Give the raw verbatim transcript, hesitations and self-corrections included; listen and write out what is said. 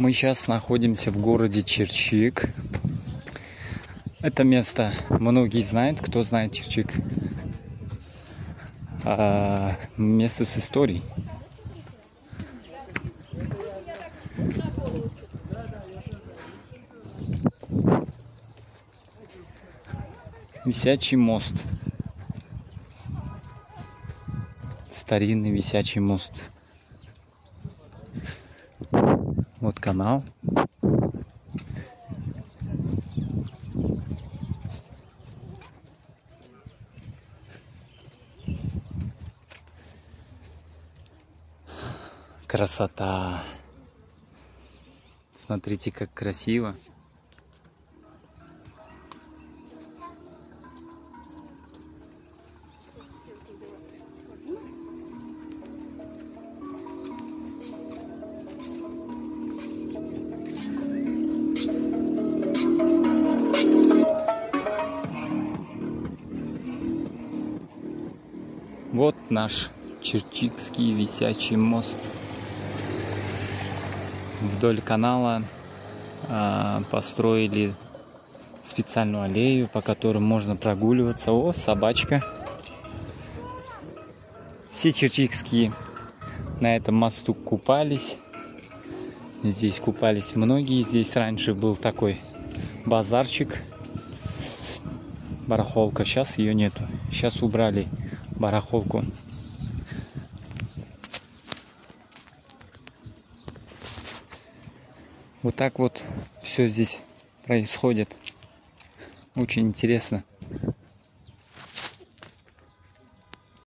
Мы сейчас находимся в городе Черчик. Это место многие знают, кто знает Черчик. А, место с историей. Висячий мост. Старинный висячий мост. Вот канал. Красота. Смотрите, как красиво. Вот наш Черчикский висячий мост. Вдоль канала а, построили специальную аллею, по которой можно прогуливаться. О, собачка. Все черчикские на этом мосту купались. Здесь купались многие. Здесь раньше был такой базарчик, барахолка. Сейчас ее нету. Сейчас убрали барахолку. Вот так вот все здесь происходит. Очень интересно.